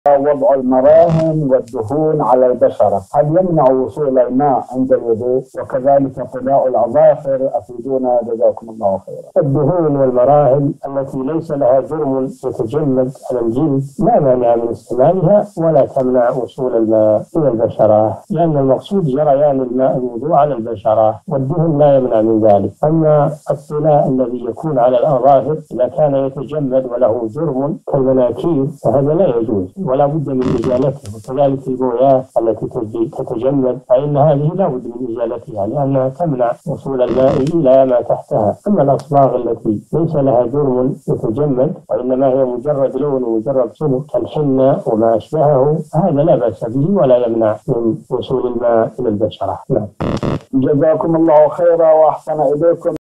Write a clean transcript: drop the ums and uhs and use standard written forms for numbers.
وضع المراهم والدهون على البشرة هل يمنع وصول الماء عند الوضوء؟ وكذلك قضاء الأظافر أفيدونا جزاكم الله خيرا. الدهون والمراهم التي ليس لها جرم يتجمد على الجلد لا مانع من استعمالها ولا تمنع وصول الماء إلى البشرة، لأن المقصود جريان الماء الوضوء على البشرة، والدهن لا يمنع من ذلك. أما الطلاء الذي يكون على الأظافر إذا كان يتجمد وله جرم كالمناكير فهذا لا يجوز ولا بد من إزالته، وكذلك البويات التي تتجمد فإن هذه لا بد من إزالتها لأنها تمنع وصول الماء إلى ما تحتها. أما الأصباغ التي ليس لها جرم يتجمد وإنما هي مجرد لون ومجرد صبغ كالحنة وما أشبهه هذا لا بأس به ولا يمنع من وصول الماء إلى البشرة. جزاكم الله خيرا وأحسن إليكم.